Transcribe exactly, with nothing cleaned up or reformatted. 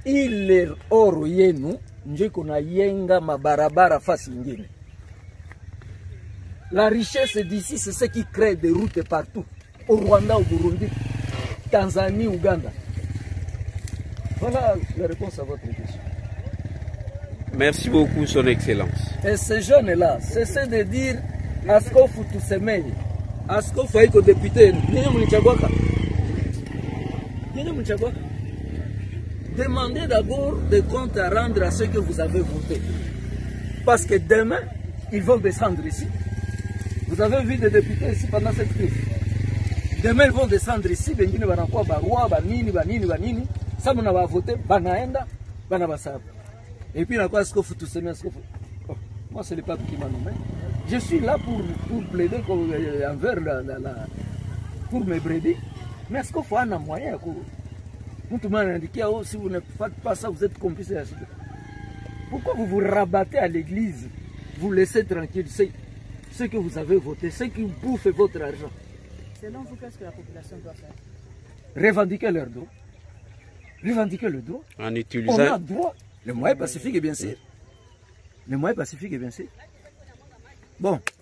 ile oro yenu ndio kuna yenga mabarabara fasi nyingine. La richesse d'ici, c'est ce qui crée des routes partout. Au Rwanda, au Burundi, Tanzanie, Ouganda. Voilà la réponse à votre question. Merci beaucoup, Son Excellence. Et ces jeunes-là, cessez de dire Askofu Tusemei. Askofu haiko député. Nini mlichagwaka? Nini mlichagwaka? Demandez d'abord des comptes à rendre à ceux que vous avez votés. Parce que demain, ils vont descendre ici. Vous avez vu des députés ici pendant cette crise. Demain, ils vont descendre ici. Bengine banakuwa barua, banini, banini, banini. Ça, on va voter, banaenda, banabasaba. Et puis, là-quoi, Askofu Tusemei, Askofu. Oh, moi, c'est le pape qui m'a nommé. Je suis là pour, pour plaider envers la, la, la, pour mes brebis. Mais est-ce qu'il faut un moyen? Si vous ne faites pas ça, vous êtes complice. Pourquoi vous vous rabattez à l'église? Vous laissez tranquille ceux que vous avez voté, ceux qui bouffent votre argent. Selon vous, qu'est-ce que la population doit faire? Revendiquer leurs droits. Revendiquer le droit. En utilisant... On a droit. Le moyen pacifique est bien sûr. Le moyen pacifique est bien sûr. Bon.